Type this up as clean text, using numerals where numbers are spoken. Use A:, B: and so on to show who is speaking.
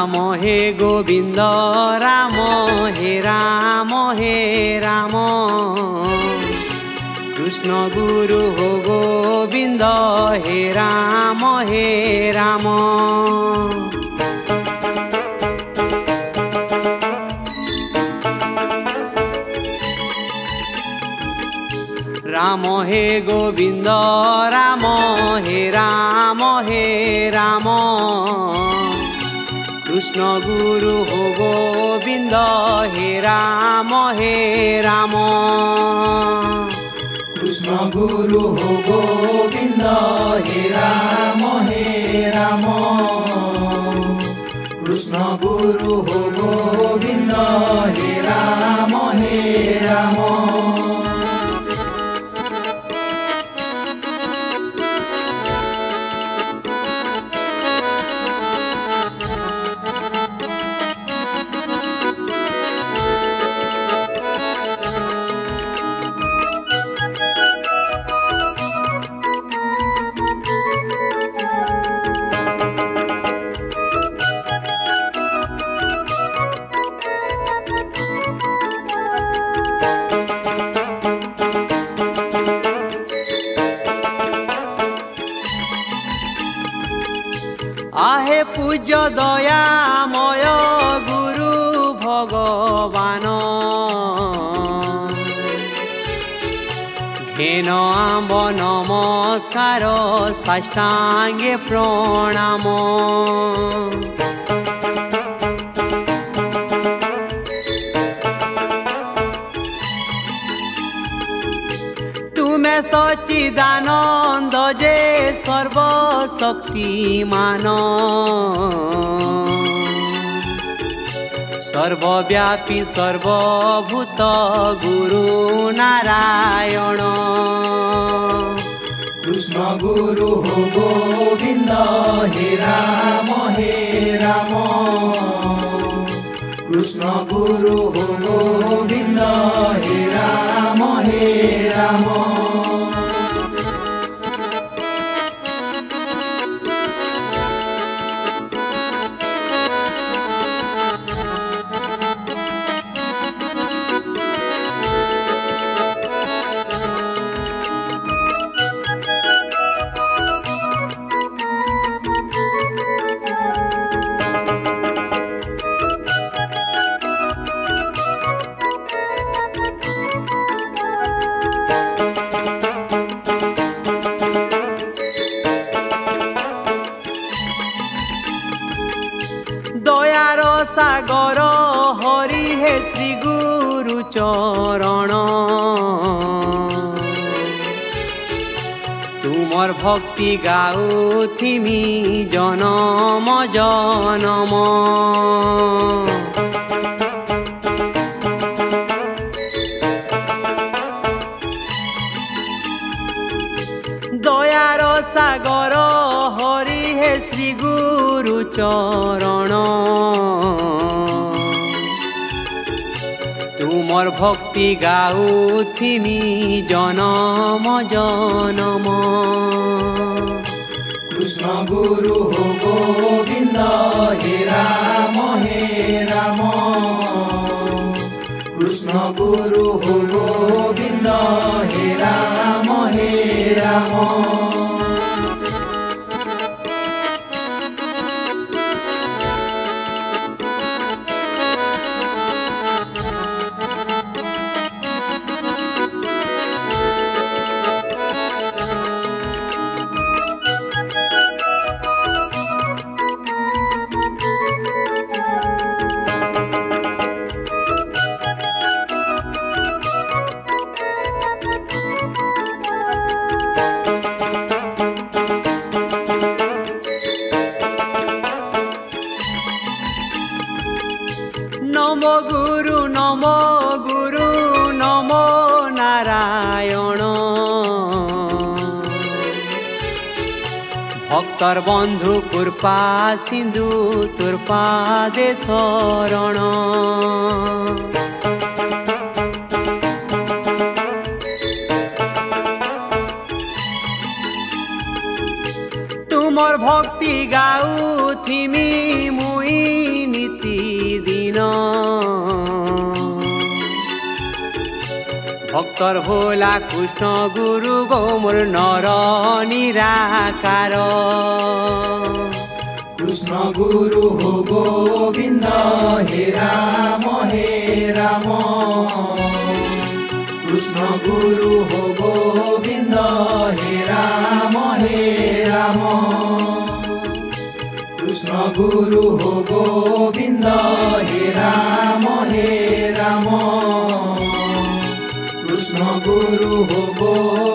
A: राम हे गोविंद राम हे राम हे राम कृष्ण गुरु हो गोविंद हे राम हे राम राम हे गोविंद राम हे राम हे राम कृष्ण गुरु हो गोविंद हे राम हे राम
B: कृष्ण गुरु हो गोविंद हे राम हे राम कृष्ण गुरु हो गोविंद हे राम हे राम
A: आहे पूज्य दयामय गुरु भगवान घेन आम्ब नमस्कार साष्टांगे प्रणाम तुमे सच्चिदानंद जे सर्वशक्तिमान सर्वव्यापी सर्वभूत गुरु नारायण
B: कृष्ण गुरु हो गोविंद हे राम हे राम कृष्ण गुरु हो गोविंद हे राम हे राम
A: दयार सागर हरि हे श्री गुरु चरण तुमर भक्ति गाउथिमी जनम जनम दयार सागर हरि हे श्री गुरु चरण तुमर भक्ति गाउथिमी जनम जनम
B: कृष्ण गुरु हो गोविंद हे राम हे राम कृष्ण गुरु हो गोविंद हे राम हे राम
A: नमो गुरु नमो नारायण भक्तर बंधु कृपा सिंधु तोर पादे शरण तुमर भक्ति गाउथिमी मुई দীন ভক্তৰ ভোলা কৃষ্ণ গুৰু গৌমৰ নৰ নিৰাকাৰ
B: কৃষ্ণ গুৰু হো গোবিন্দ হে ৰাম কৃষ্ণ গুৰু হো গোবিন্দ হে ৰাম কৃষ্ণ গুৰু হো গোবিন্দ হে ৰাম কৃষ্ণ গুৰু হো